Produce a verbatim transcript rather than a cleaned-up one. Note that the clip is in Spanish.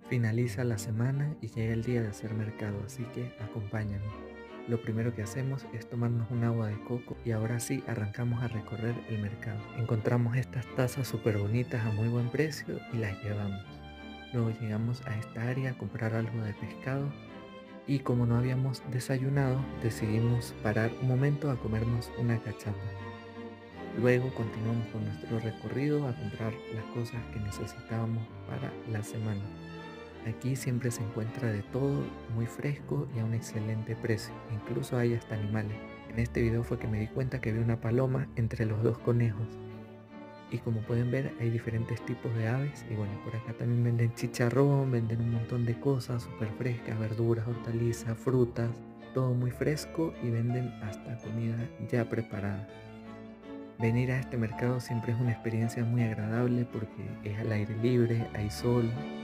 Finaliza la semana y llega el día de hacer mercado, así que acompáñame. Lo primero que hacemos es tomarnos un agua de coco y ahora sí arrancamos a recorrer el mercado. Encontramos estas tazas súper bonitas a muy buen precio y las llevamos. Luego llegamos a esta área a comprar algo de pescado y como no habíamos desayunado, decidimos parar un momento a comernos una cachapa. Luego continuamos con nuestro recorrido a comprar las cosas que necesitábamos para la semana. Aquí siempre se encuentra de todo, muy fresco y a un excelente precio. Incluso hay hasta animales. En este video fue que me di cuenta que vi una paloma entre los dos conejos. Y como pueden ver hay diferentes tipos de aves. Y bueno, por acá también venden chicharrón, venden un montón de cosas súper frescas, verduras, hortalizas, frutas. Todo muy fresco y venden hasta comida ya preparada. Venir a este mercado siempre es una experiencia muy agradable porque es al aire libre, hay sol,